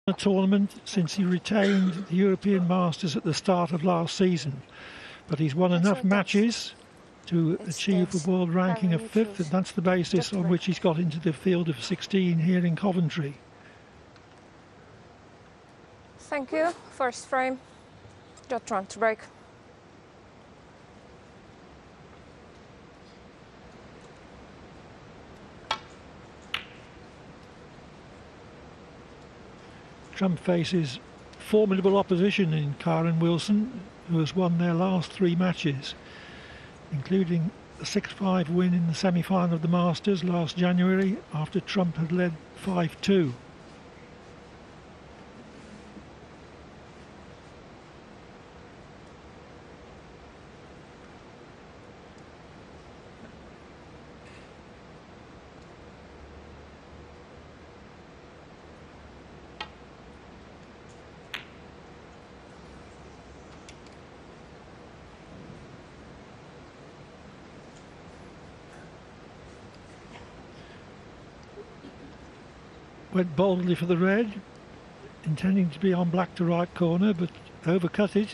a tournament since he retained the European Masters at the start of last season, but he's won enough matches to achieve a world ranking of 5th, and that's the basis on which he's got into the field of 16 here in Coventry. Thank you. First frame, dot run to break. Trump faces formidable opposition in Kyren Wilson, who has won their last 3 matches, including a 6-5 win in the semi-final of the Masters last January after Trump had led 5-2. Went boldly for the red, intending to be on black to right corner, but overcut it.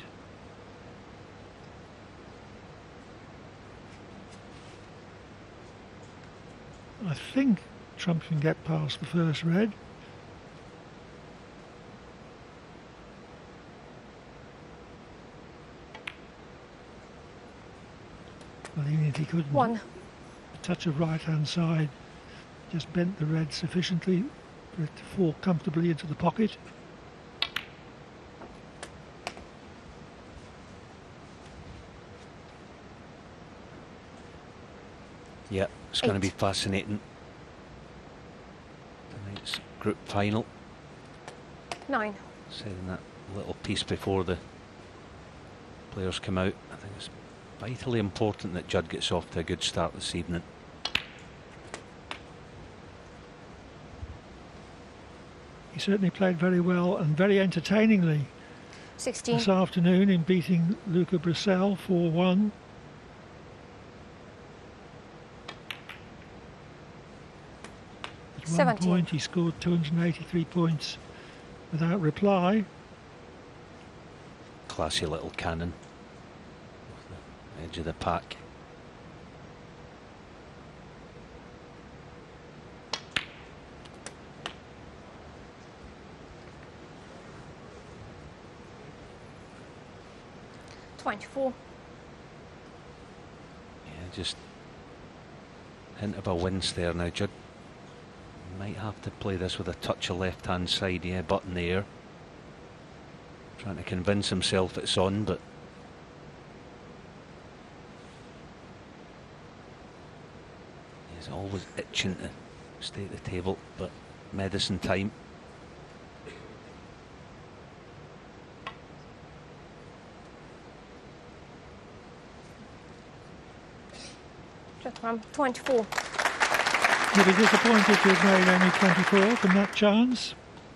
I think Trump can get past the first red. Well, even if he couldn't, a touch of right-hand side just bent the red sufficiently for it to fall comfortably into the pocket. Yeah, it's going to be fascinating. Tonight's group final. 9. Saying that little piece before the players come out, I think it's vitally important that Judd gets off to a good start this evening. He certainly played very well and very entertainingly 16. this afternoon in beating Luca Brecel 4-1. At 17. one point he scored 283 points without reply. Classy little cannon off the edge of the pack. Yeah, just hint of a wince there now. Judd might have to play this with a touch of left hand side, yeah, button there. Trying to convince himself it's on, but he's always itching to stay at the table, but medicine time. From 24. You'll be disappointed to have made only 24 from that chance.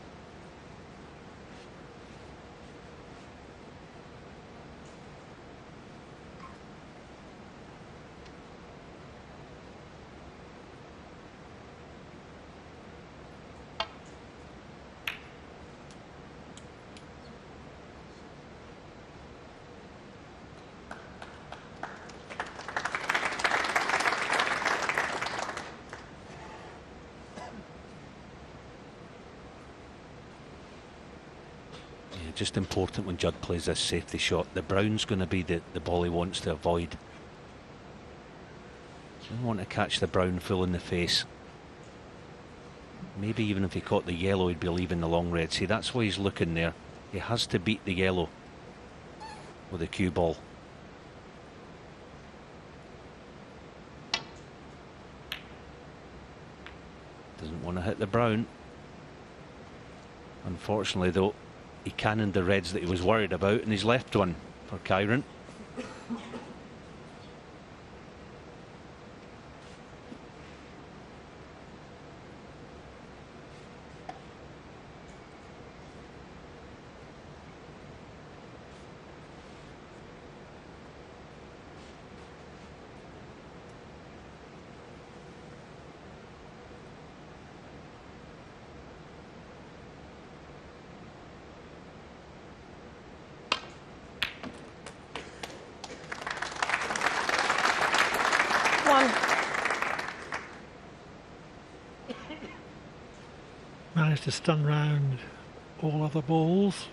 Just important when Judd plays this safety shot. The brown's going to be the ball he wants to avoid. Doesn't want to catch the brown full in the face. Maybe even if he caught the yellow, he'd be leaving the long red. See, that's why he's looking there. He has to beat the yellow with a cue ball. Doesn't want to hit the brown. Unfortunately, though, he cannoned the reds that he was worried about, and he's left one for Kyren. managed to stun round all other balls.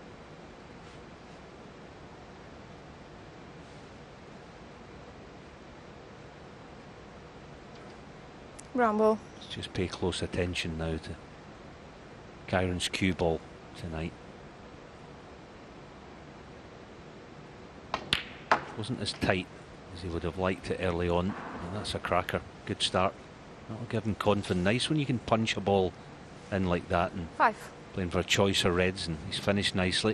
Rambo. Let's just pay close attention now to Kyren's cue ball tonight. Wasn't as tight as he would have liked it early on, and that's a cracker. Good start. That'll give him confidence. Nice when you can punch a ball in like that, and 5. playing for a choice of reds, and he's finished nicely.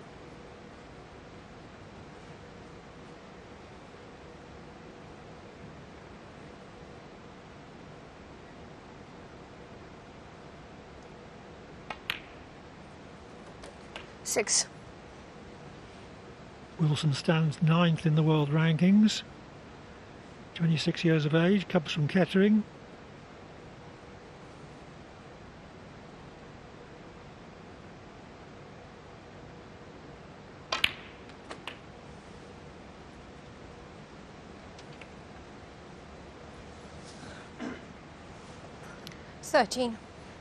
Six. Wilson stands 9th in the world rankings. 26 years of age, comes from Kettering. Thirteen.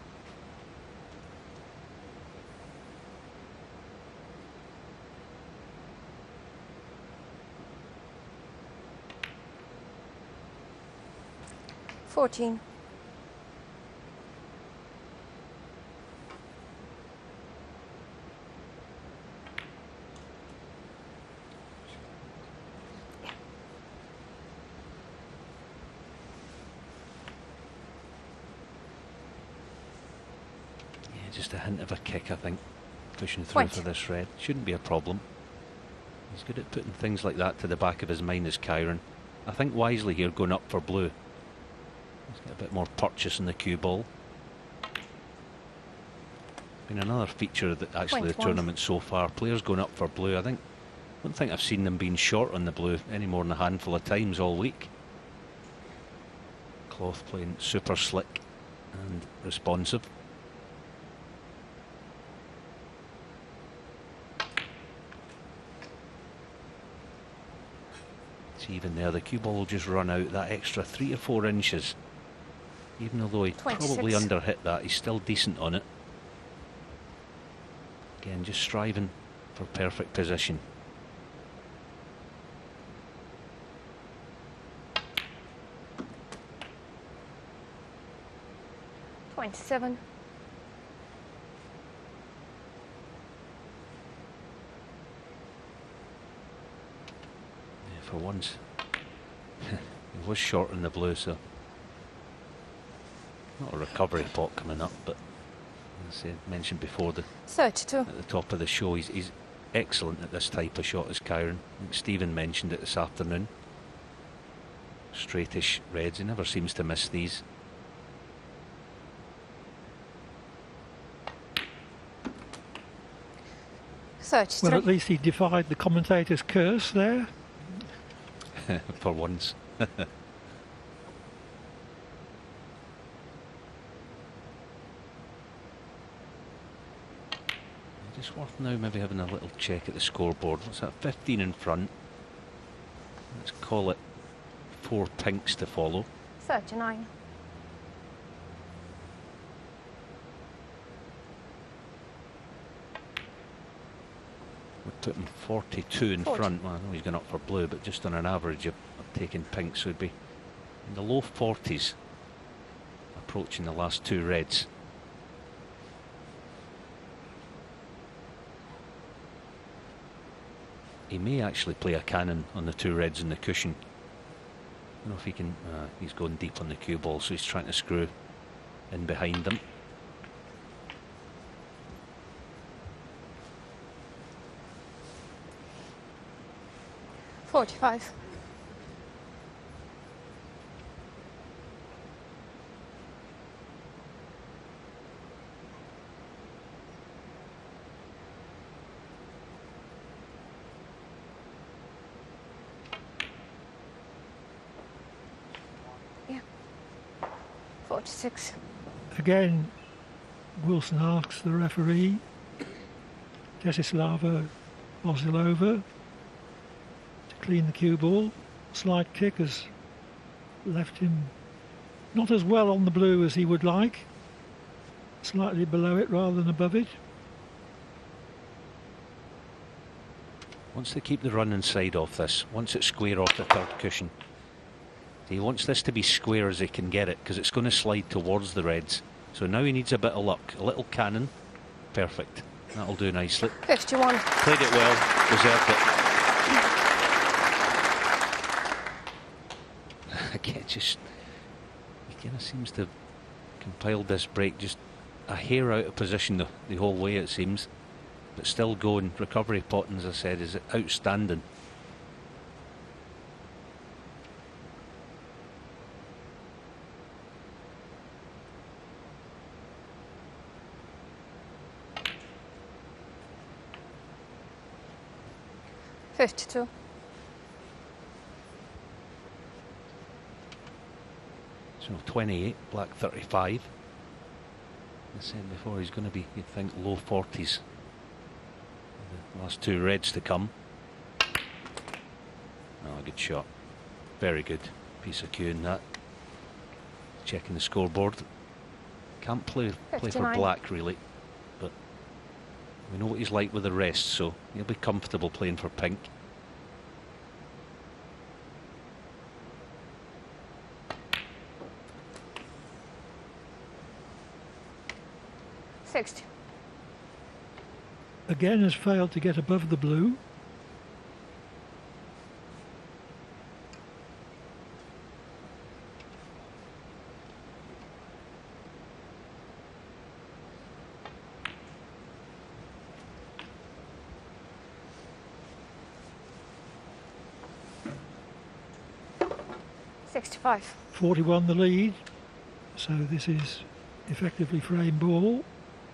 Fourteen. Just a hint of a kick, I think, pushing through for this red. Shouldn't be a problem. He's good at putting things like that to the back of his mind, as Kyren. I think wisely here going up for blue. He's got a bit more purchase in the cue ball. Been another feature that actually the tournament so far. Players going up for blue. I don't think I've seen them being short on the blue any more than a handful of times all week. Cloth playing super slick and responsive. Even there, the cue ball will just run out that extra 3 or 4 inches. Even although he 26. probably underhit that, he's still decent on it. Again, just striving for perfect position. $27. For once, he was short in the blue, so not a recovery pot coming up, but as I mentioned before, 32. at the top of the show, he's excellent at this type of shot as Kyren. I think Stephen mentioned it this afternoon. Straightish reds, he never seems to miss these. Well, at least he defied the commentator's curse there. For once. Just worth now maybe having a little check at the scoreboard. What's that? 15 in front. Let's call it 4 pinks to follow. 39. We're putting 42 in 40. front. Well, I know he's gone up for blue, but just on an average of taking pinks would be in the low 40s, approaching the last 2 reds. He may actually play a cannon on the 2 reds in the cushion. I don't know if he can. He's going deep on the cue ball, so he's trying to screw in behind them. $45. Yeah. 46. Again, Wilson asks the referee, Desislava Ozilova, to clean the cue ball. Slight kick has left him not as well on the blue as he would like. slightly below it rather than above it. Wants to keep the running side off this. Wants it square off the third cushion. He wants this to be square as he can get it, because it's going to slide towards the reds. So now he needs a bit of luck. A little cannon. Perfect. That'll do nicely. 51. Played it well. Deserved it. Again, just... He kind of seems to have compiled this break just a hair out of position the whole way, it seems. But still going. Recovery potting, as I said, is outstanding. $52. So 28, black 35. I said before, he's going to be, you'd think, low 40s. The last two reds to come. Oh, good shot. Very good piece of cue in that. Checking the scoreboard. Can't play for 59. black really, but we know what he's like with the rest, so he'll be comfortable playing for pink. $60. Again has failed to get above the blue. $65. 41 the lead, so this is effectively frame ball.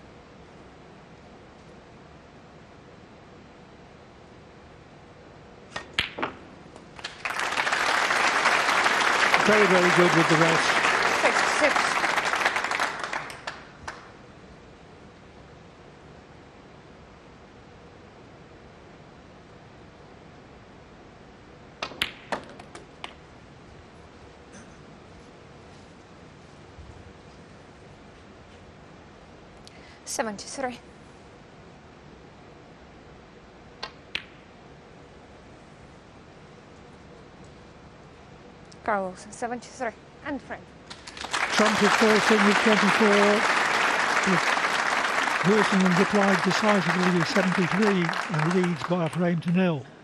Very, very good with the rest. 66. $73. Carlos, 73. And frame. Trump is first in with 24. Wilson replied decisively with 73 and leads by a frame to nil.